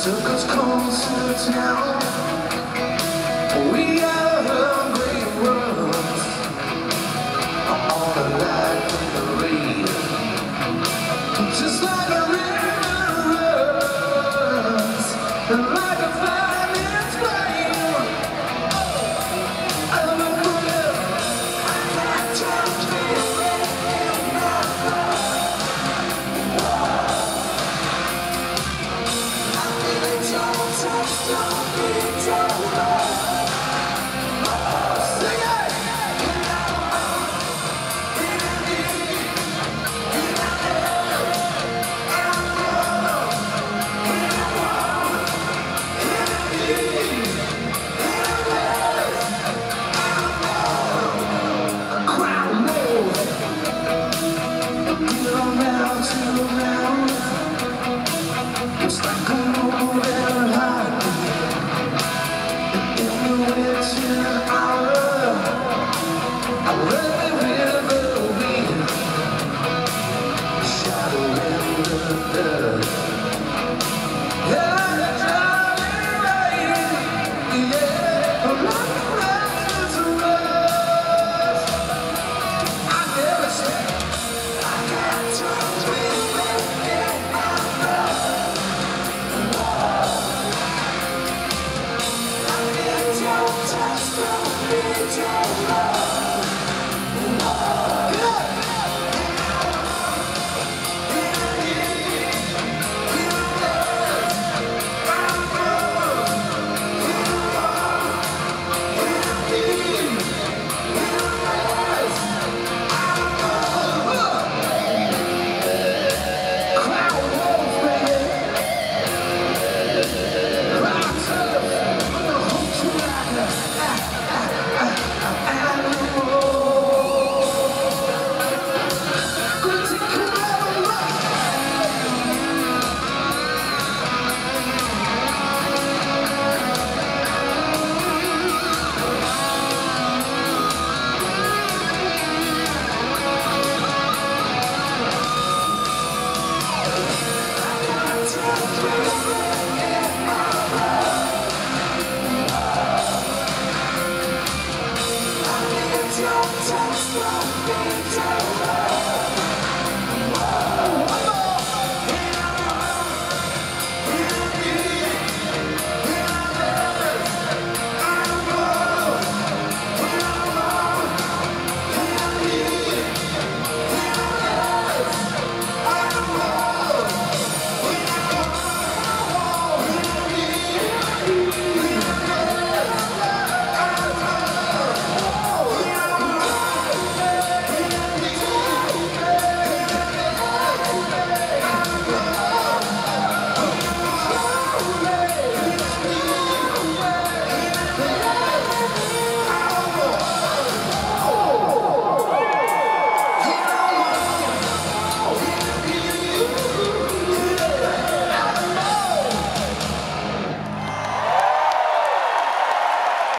took us closer now. We are hungry worlds on a life in the rain. Just like a river runs, and like a fireman's flame. I'm a queer, I can't just feel it in my heart. I feel it, don't touch, don't be, don't